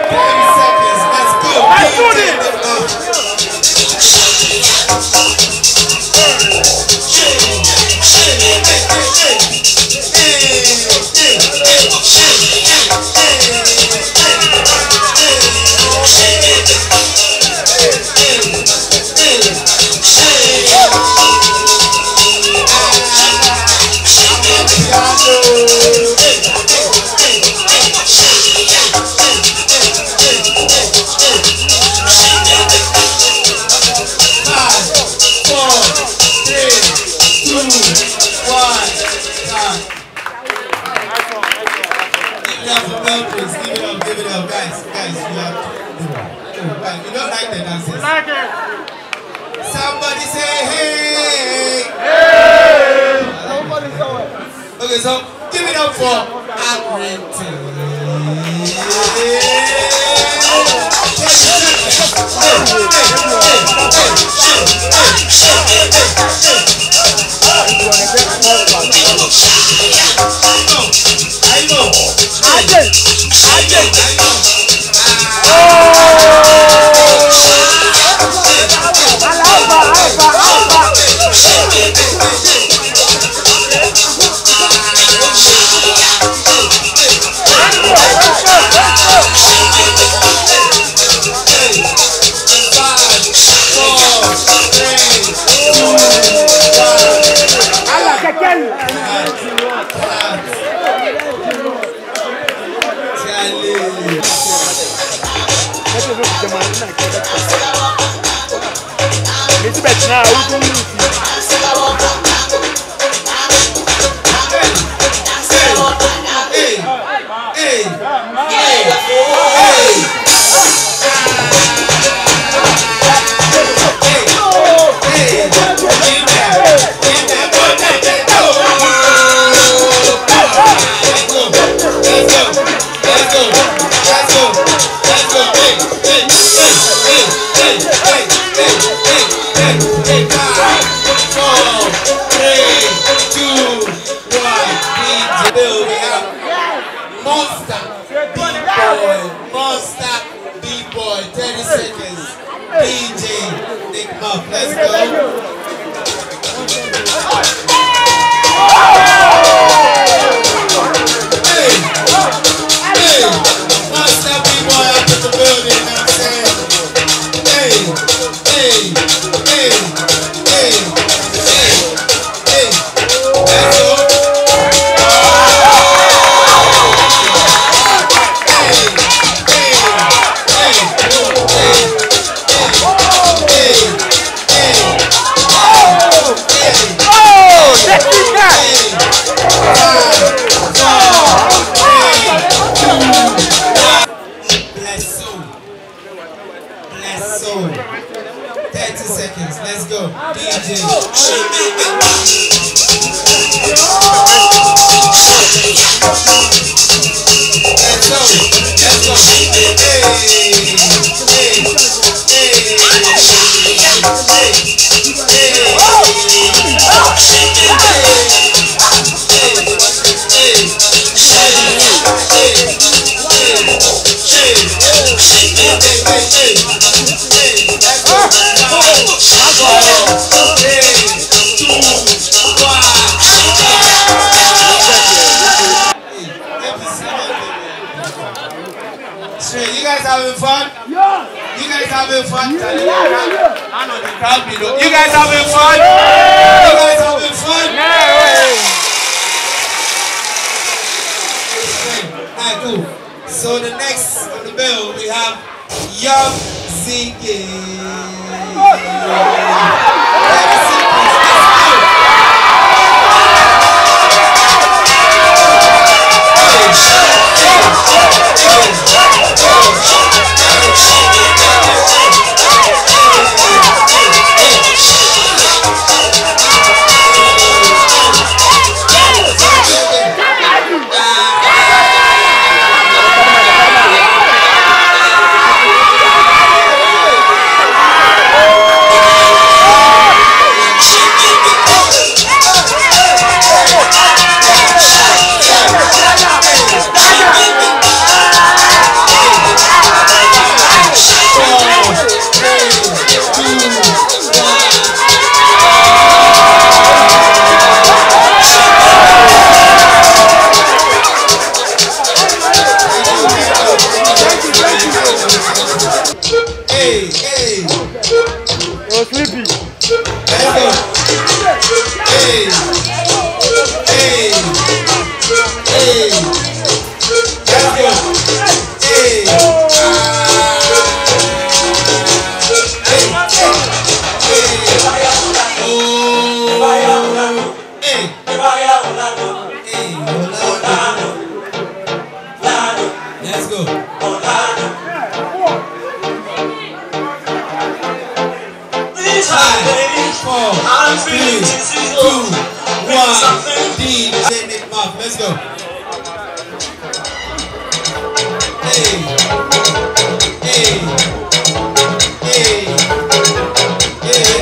seconds. Let's go. Let's do this. Give it up, guys, you have to. You don't like the dances? Like it. Somebody say hey! Hey! Somebody say it. Okay, so give it up for Agritte. Monster B-boy, 30 seconds. DJ Nick Muff, let's go. Hey, Monster B-boy up in the building, you know what I'm saying? Hey, let's go. Bless soul. 30 seconds. Let's go. DJ. Let's go. You guys having fun? Yeah. You guys having fun? Yeah. I know the crowd below. You guys having fun? Yeah. You guys having fun? Yeah. Alright, cool. So the next on the bill we have Young Ziggy. Let's go. Hey, hey, hey, hey.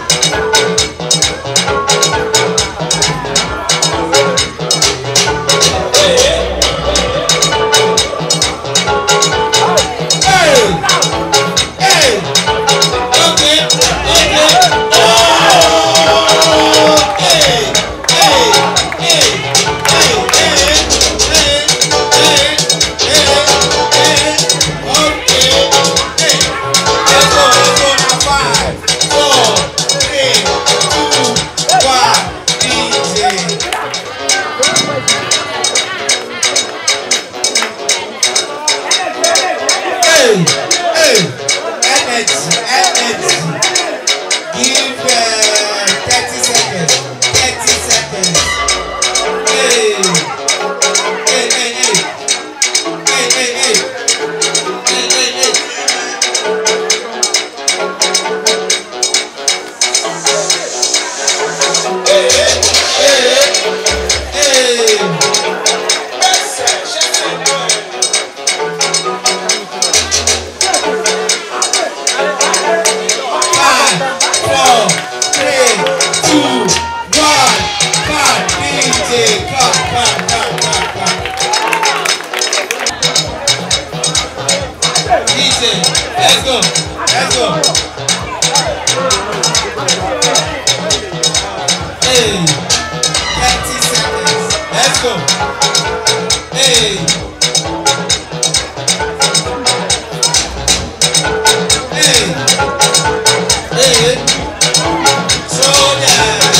Let's go. Let's go. Hey. 30 seconds. Let's go. Hey. Hey. Hey. Shoulder.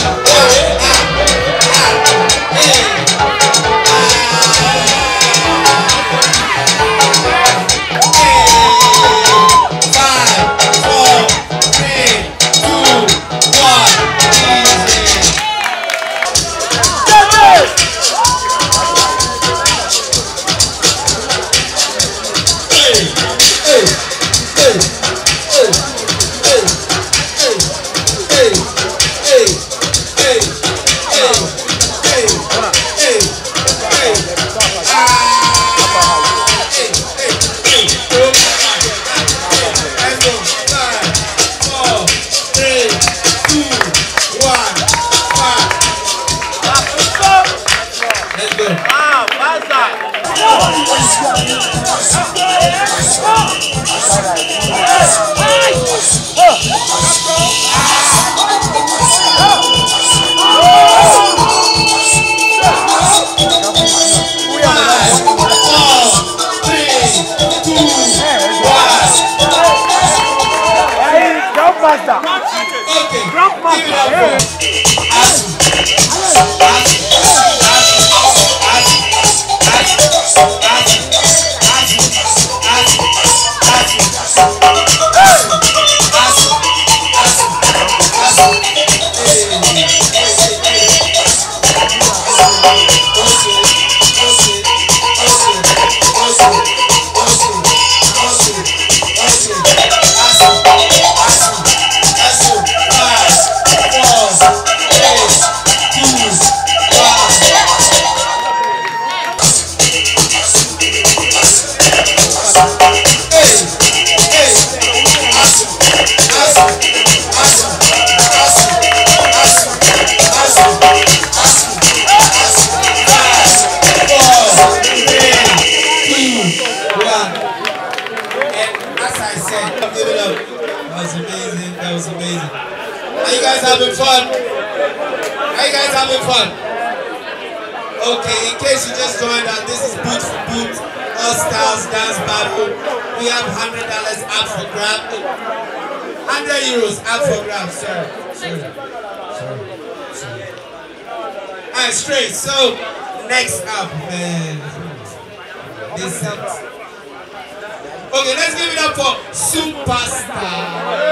Having fun? Are you guys having fun? Okay, in case you just joined us, this is Boot for Boot, All Styles Dance Battle. We have $100 up for grab. 100 euros up for grab, sir. Alright, straight. So, Next up, man. This sucks. Okay, let's give it up for Superstar.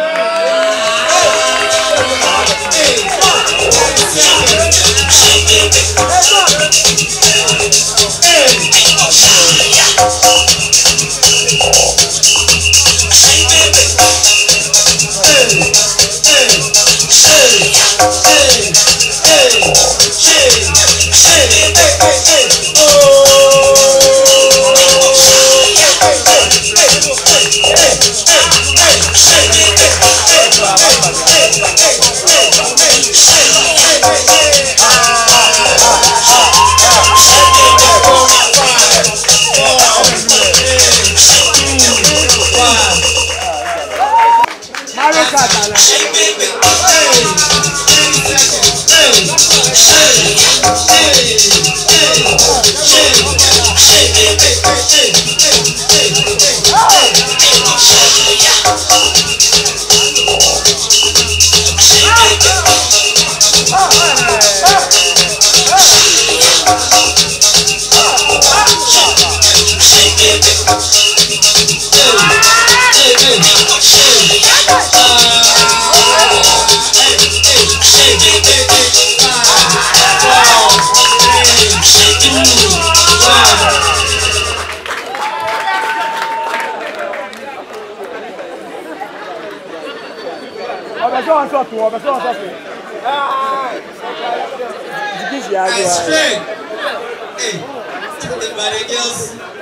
Straight. Hey, everybody girls.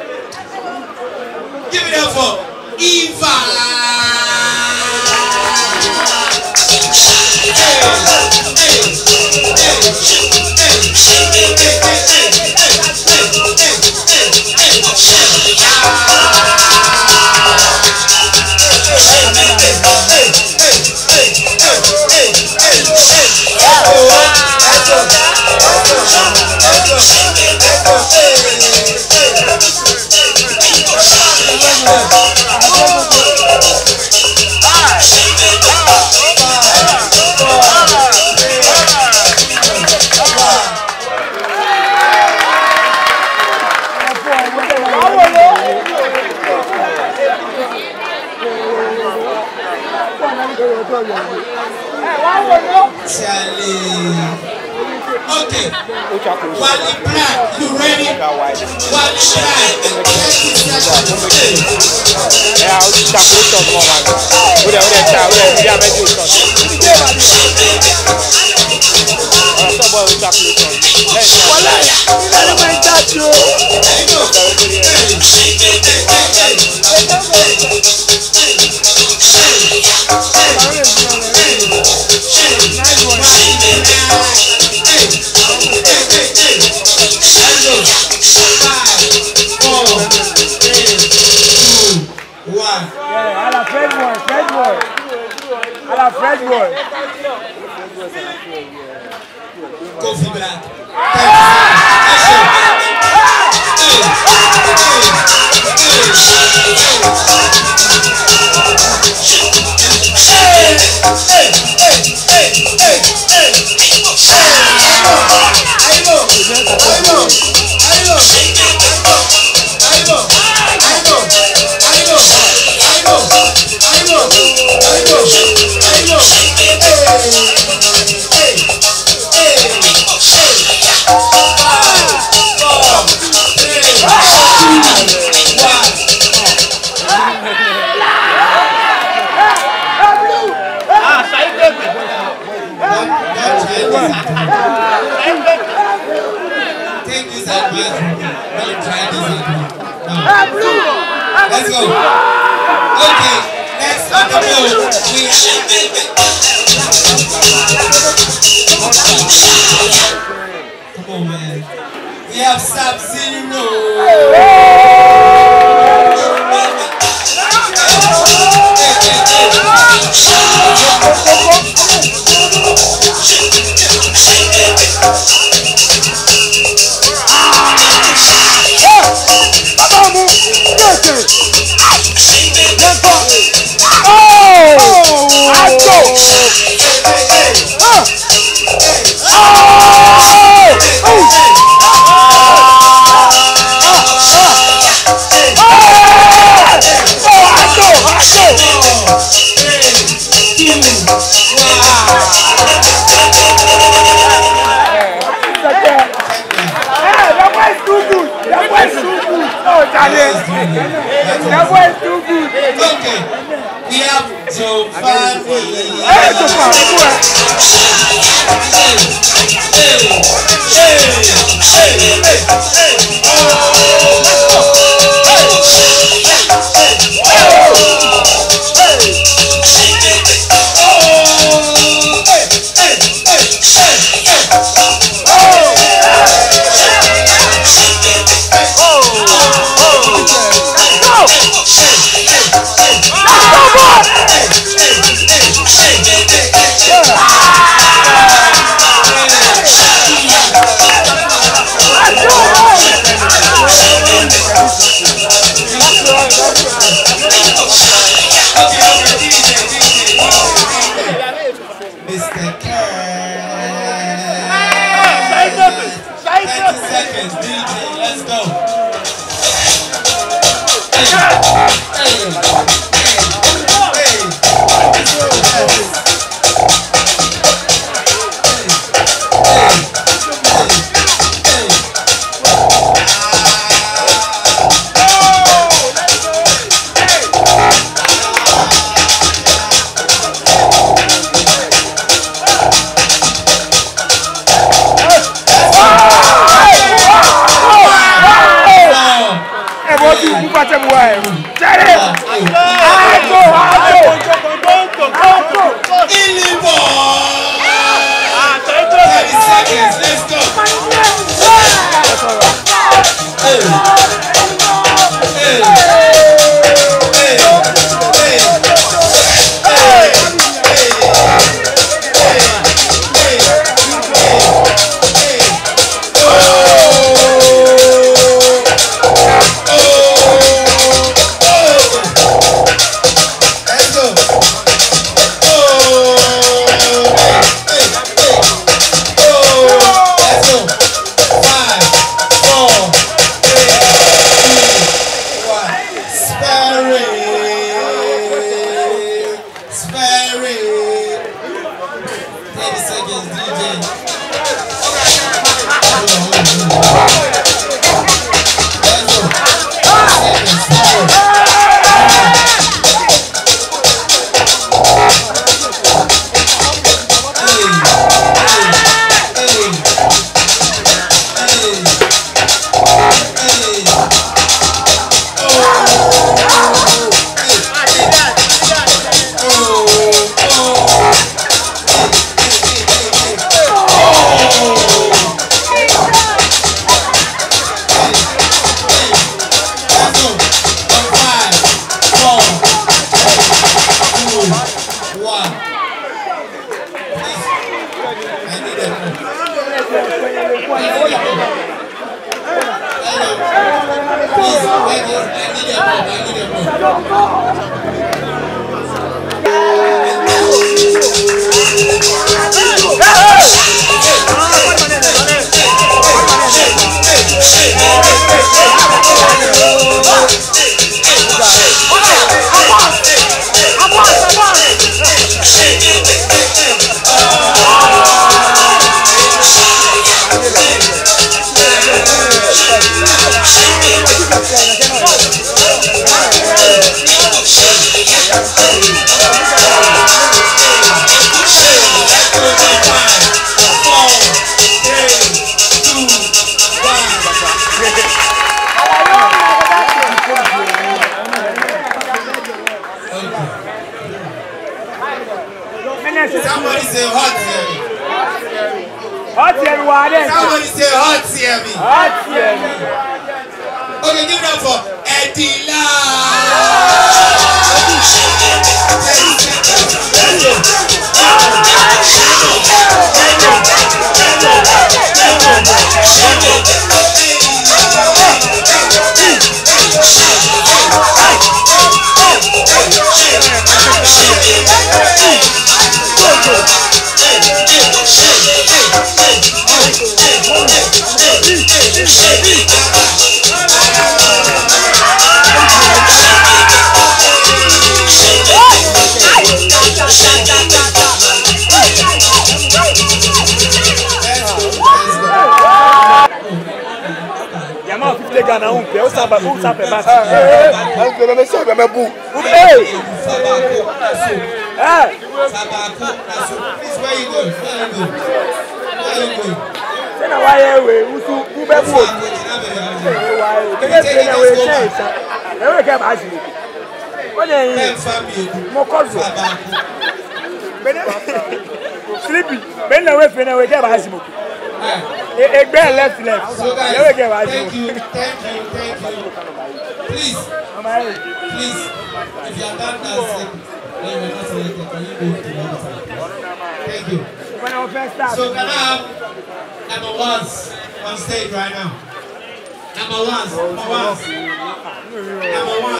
Give it up for Eva. Okay. Wally Black, you ready? Wally Black. Yeah, I'll just tap it on more. Kofi Black. Let's go. Okay, next on the bill, we have... Come on, man. We have Sub-Zero. Oh, Charlie. That boy is too good. Okay. We have Giovanni. Hey, Giovanni. Mr. Kerr. 30 seconds, DJ, let's go. Somebody say hot Yemi. Hot Yemi, what is? Somebody say hot Yemi. Hot Yemi. Okay, give it up for Eddie Sleepy. Ben away from away get Basimo. Left. So guys, thank you. Please, if you are done dancing, then we're not selected. Can you go to the other side? Thank you. So can I have number ones on stage right now? Number one.